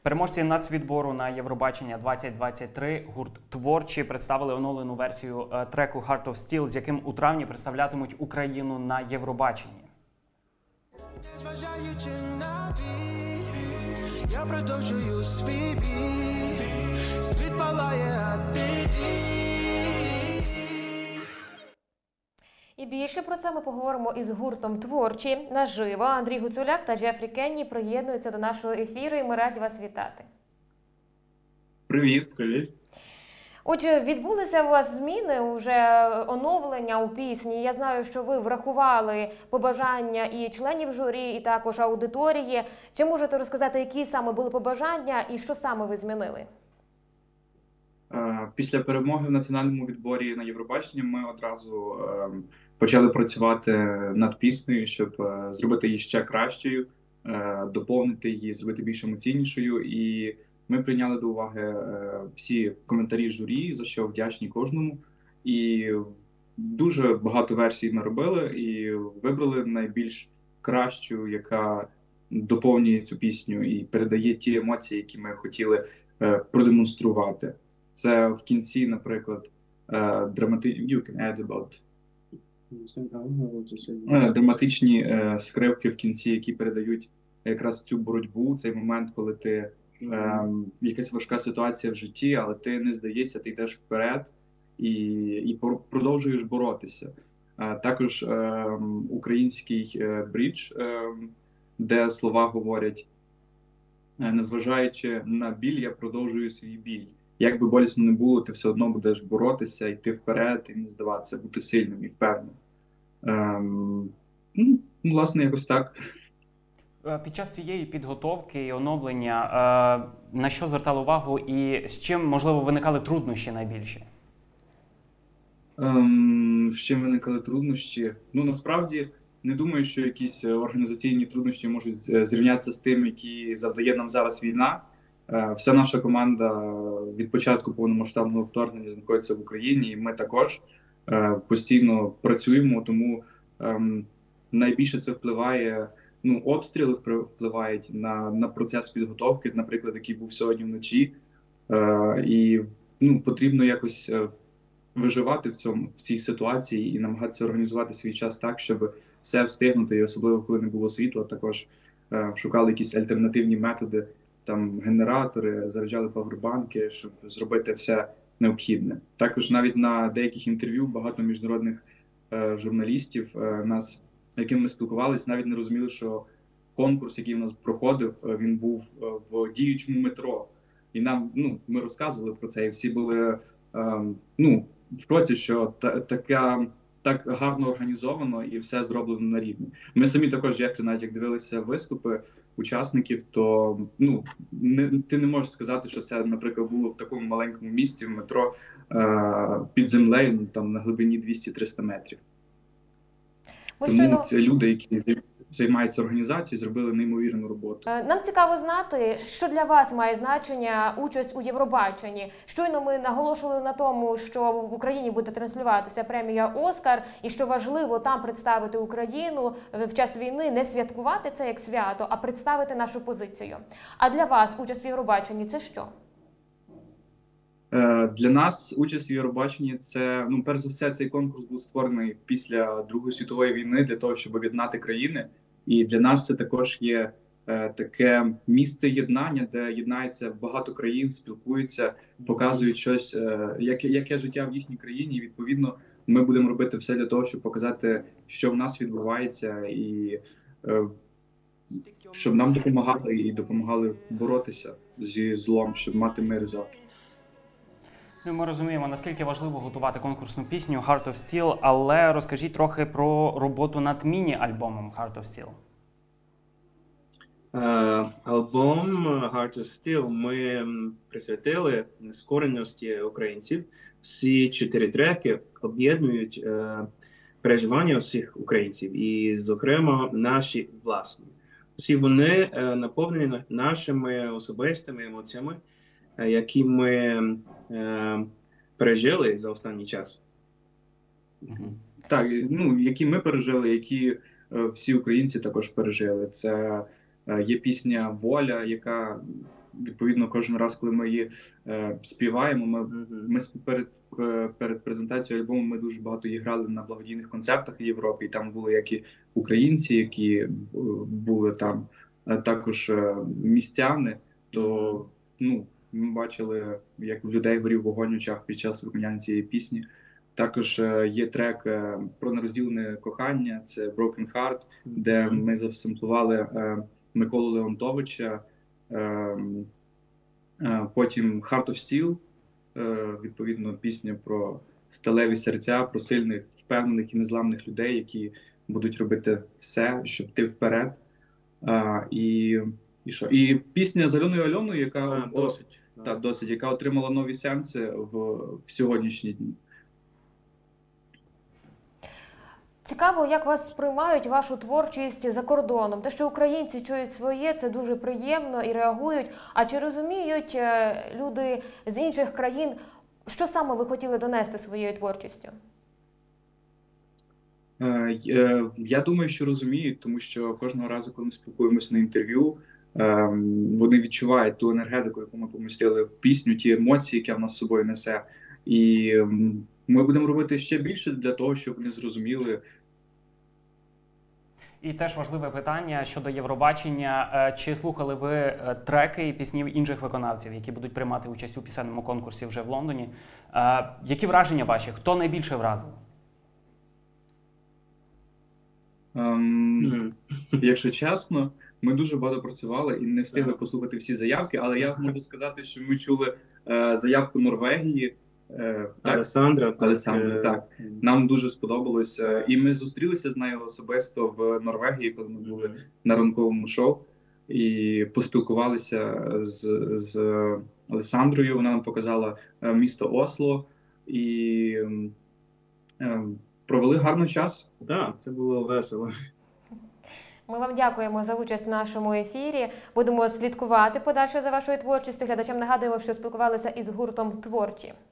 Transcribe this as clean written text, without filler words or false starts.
Переможці нацвідбору на Євробачення 2023 гурт «Творчі» представили оновлену версію треку «Heart of Steel», з яким у травні представлятимуть Україну на Євробаченні. Я продовжую свій бій, світ палає, а ти І більше про це ми поговоримо із гуртом «Творчі» наживо. Андрій Гуцуляк та Джефрі Кенні приєднуються до нашого ефіру, і ми раді вас вітати. Привіт, привіт. Отже, відбулися у вас зміни, вже оновлення у пісні. Я знаю, що ви врахували побажання і членів журі, і також аудиторії. Чи можете розказати, які саме були побажання і що саме ви змінили? Після перемоги в національному відборі на Євробачення ми одразу почали працювати над піснею, щоб зробити її ще кращою, доповнити її, зробити більш емоційнішою. І ми прийняли до уваги всі коментарі журі, за що вдячні кожному. І дуже багато версій наробили і вибрали найбільш кращу, яка доповнює цю пісню і передає ті емоції, які ми хотіли продемонструвати. Це в кінці, наприклад, драматичні скрипки в кінці, які передають якраз цю боротьбу, цей момент, коли ти якась важка ситуація в житті, але ти не здаєшся, ти йдеш вперед і продовжуєш боротися. Також український бридж, де слова говорять: незважаючи на біль, я продовжую свій біль. Як би болісно не було, ти все одно будеш боротися, йти вперед і не здаватися, бути сильним і впевненим. Власне, якось так. Під час цієї підготовки і оновлення на що звертали увагу і з чим, можливо, виникали труднощі найбільші? З чим виникали труднощі? Насправді, не думаю, що якісь організаційні труднощі можуть зрівнятися з тим, які завдає нам зараз війна. Вся наша команда від початку повномасштабного вторгнення знаходиться в Україні, і ми також постійно працюємо, тому найбільше це впливає, обстріли впливають на процес підготовки, наприклад, який був сьогодні вночі, і потрібно якось виживати в цій ситуації і намагатися організувати свій час так, щоб все встигнути, і особливо, коли не було світла, також шукали якісь альтернативні методи, там генератори, заряджали павербанки, щоб зробити все необхідне. Також навіть на деяких інтерв'ю багато міжнародних журналістів, яким ми спілкувалися, навіть не розуміли, що конкурс, який в нас проходив, він був в діючому метро. І нам, ми розказували про це, і всі були в шоці, що так гарно організовано і все зроблено на рівні. Ми самі також, Джефрі, навіть як дивилися виступи учасників, то ти не можеш сказати, що це, наприклад, було в такому маленькому місці в метро під землею, там на глибині 200-300 метрів. Тому це люди, які займаються організацією, зробили неймовірну роботу. Нам цікаво знати, що для вас має значення участь у Євробаченні. Щойно ми наголошували на тому, що в Україні буде транслюватися премія «Оскар», і що важливо там представити Україну в час війни, не святкувати це як свято, а представити нашу позицію. А для вас участь в Євробаченні – це що? Для нас участь в Євробаченні – це, перш за все, цей конкурс був створений після Другої світової війни для того, щоб об'єднати країни. І для нас це також є таке місце єднання, де єднається багато країн, спілкуються, показують щось, яке життя в їхній країні. І, відповідно, ми будемо робити все для того, щоб показати, що в нас відбувається, і щоб нам допомагали і допомагали боротися зі злом, щоб мати мир завтра. Ми розуміємо, наскільки важливо готувати конкурсну пісню «Heart of Steel», але розкажіть трохи про роботу над міні-альбомом «Heart of Steel». Альбом «Heart of Steel» ми присвятили нескореності українців. Всі 4 треки об'єднують переживання усіх українців і, зокрема, наші власні. Всі вони наповнені нашими особистими емоціями, які ми пережили за останній час. Так, які ми пережили, які всі українці також пережили. Це є пісня «Воля», яка відповідно, кожен раз, коли ми її співаємо, ми перед презентацією альбому ми дуже багато її грали на благодійних концертах в Європі. І там були як і українці, які були там, також містяни. То ми бачили, як в людей горів вогонь в очах під час виконання цієї пісні. Також є трек про нерозділене кохання, це Broken Heart, де ми засемплували Миколу Леонтовича, потім Heart of Steel, відповідно пісня про сталеві серця, про сильних, впевнених і незламних людей, які будуть робити все, щоб йти вперед. І пісня з Альоною Альоною, яка досить, яка отримала нові сенси в сьогоднішні дні. Цікаво, як вас сприймають вашу творчість за кордоном. Те, що українці чують своє, це дуже приємно і реагують. А чи розуміють люди з інших країн, що саме ви хотіли донести своєю творчістю? Я думаю, що розуміють, тому що кожного разу, коли ми спілкуємося на інтерв'ю, вони відчувають ту енергетику, яку ми помістили в пісню, ті емоції, які вона з собою несе. І ми будемо робити ще більше для того, щоб вони зрозуміли. І теж важливе питання щодо Євробачення. Чи слухали ви треки і пісні інших виконавців, які будуть приймати участь у пісенному конкурсі вже в Лондоні? Які враження ваші? Хто найбільше вразив? Якщо чесно, ми дуже багато працювали і не встигли послухати всі заявки, але я можу сказати, що ми чули заявку Норвегії. Алесандра, так. Нам дуже сподобалося. І ми зустрілися з нею особисто в Норвегії, коли ми були на ранковому шоу. І поспілкувалися з Алесандрою. Вона нам показала місто Осло. І провели гарний час. Так, це було весело. Ми вам дякуємо за участь в нашому ефірі. Будемо слідкувати подальше за вашою творчістю. Глядачам нагадуємо, що спілкувалися із гуртом «Творчі».